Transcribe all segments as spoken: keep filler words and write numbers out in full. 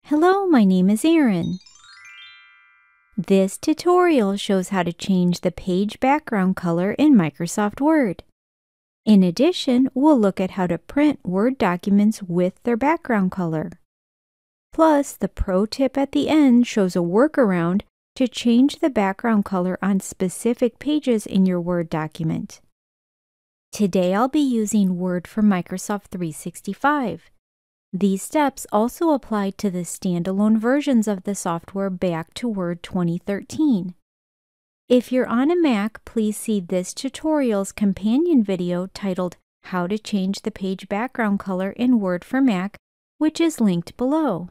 Hello, my name is Erin. This tutorial shows how to change the page background color in Microsoft Word. In addition, we'll look at how to print Word documents with their background color. Plus, the pro tip at the end shows a workaround to change the background color on specific pages in your Word document. Today I'll be using Word for Microsoft three sixty-five. These steps also apply to the standalone versions of the software back to Word twenty thirteen. If you're on a Mac, please see this tutorial's companion video titled How to Change the Page Background Color in Word for Mac, which is linked below.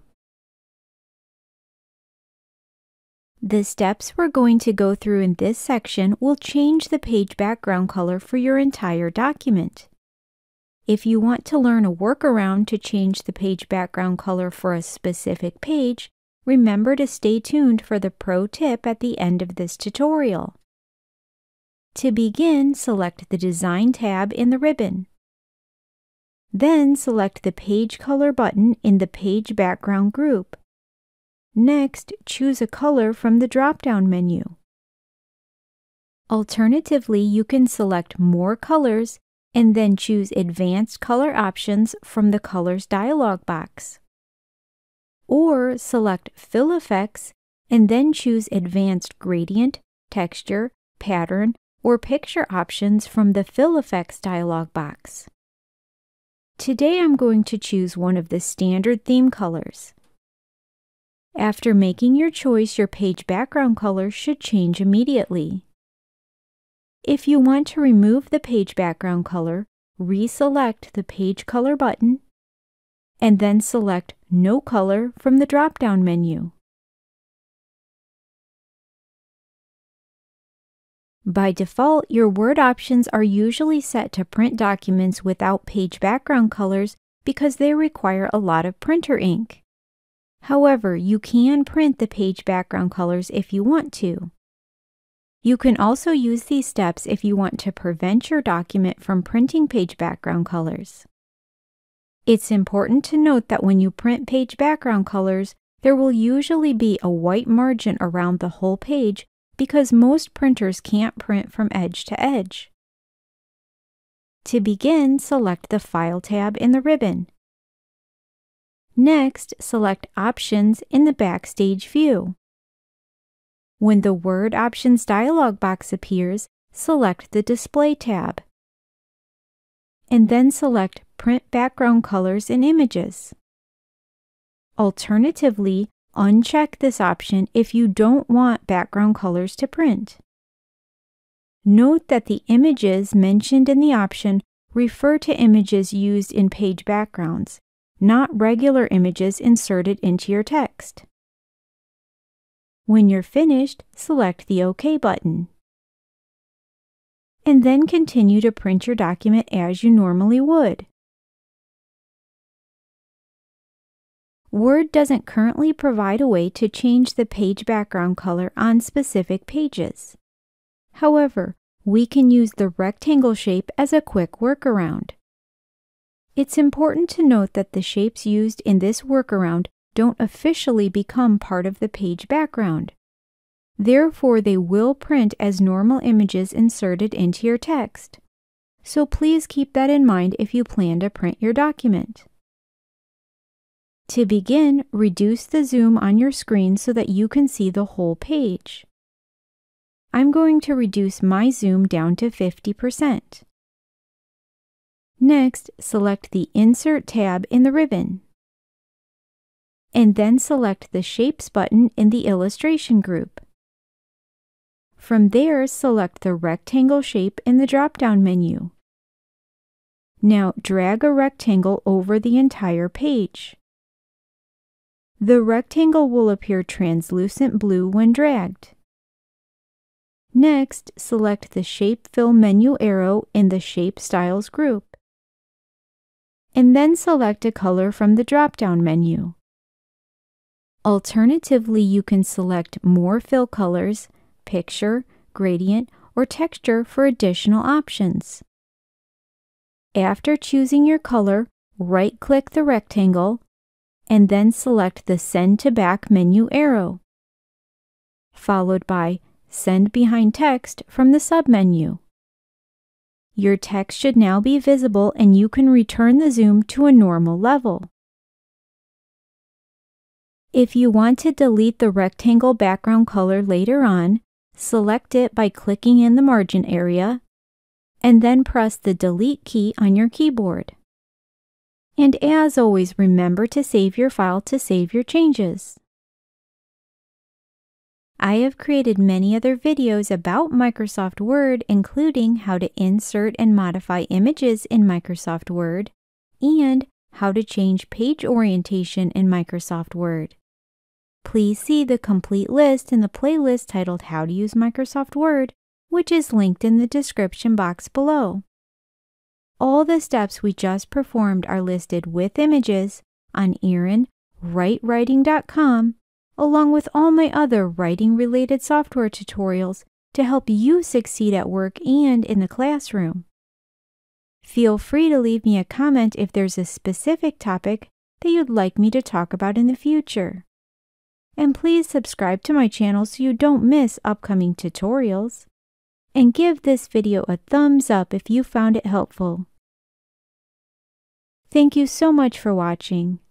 The steps we're going to go through in this section will change the page background color for your entire document. If you want to learn a workaround to change the page background color for a specific page, remember to stay tuned for the pro tip at the end of this tutorial. To begin, select the Design tab in the ribbon. Then select the Page Color button in the Page Background group. Next, choose a color from the drop-down menu. Alternatively, you can select More Colors and then choose Advanced Color Options from the Colors dialog box. Or select Fill Effects and then choose Advanced Gradient, Texture, Pattern, or Picture options from the Fill Effects dialog box. Today I'm going to choose one of the standard theme colors. After making your choice, your page background color should change immediately. If you want to remove the page background color, reselect the Page Color button, and then select No Color from the drop-down menu. By default, your Word options are usually set to print documents without page background colors because they require a lot of printer ink. However, you can print the page background colors if you want to. You can also use these steps if you want to prevent your document from printing page background colors. It's important to note that when you print page background colors, there will usually be a white margin around the whole page because most printers can't print from edge to edge. To begin, select the File tab in the ribbon. Next, select Options in the Backstage view. When the Word Options dialog box appears, select the Display tab. And then select Print Background Colors and Images. Alternatively, uncheck this option if you don't want background colors to print. Note that the images mentioned in the option refer to images used in page backgrounds, not regular images inserted into your text. When you're finished, select the OK button. And then continue to print your document as you normally would. Word doesn't currently provide a way to change the page background color on specific pages. However, we can use the rectangle shape as a quick workaround. It's important to note that the shapes used in this workaround don't officially become part of the page background. Therefore, they will print as normal images inserted into your text. So please keep that in mind if you plan to print your document. To begin, reduce the zoom on your screen so that you can see the whole page. I'm going to reduce my zoom down to fifty percent. Next, select the Insert tab in the ribbon. And then select the Shapes button in the Illustration group. From there, select the rectangle shape in the drop-down menu. Now, drag a rectangle over the entire page. The rectangle will appear translucent blue when dragged. Next, select the Shape Fill menu arrow in the Shape Styles group. And then select a color from the drop-down menu. Alternatively, you can select more fill colors, picture, gradient, or texture for additional options. After choosing your color, right-click the rectangle, and then select the Send to Back menu arrow, followed by Send Behind Text from the submenu. Your text should now be visible and you can return the zoom to a normal level. If you want to delete the rectangle background color later on, select it by clicking in the margin area, and then press the Delete key on your keyboard. And as always, remember to save your file to save your changes. I have created many other videos about Microsoft Word, including how to insert and modify images in Microsoft Word, and how to change page orientation in Microsoft Word. Please see the complete list in the playlist titled How to Use Microsoft Word, which is linked in the description box below. All the steps we just performed are listed with images on erin write writing dot com, along with all my other writing-related software tutorials to help you succeed at work and in the classroom. Feel free to leave me a comment if there's a specific topic that you'd like me to talk about in the future. And please subscribe to my channel so you don't miss upcoming tutorials. And give this video a thumbs up if you found it helpful. Thank you so much for watching.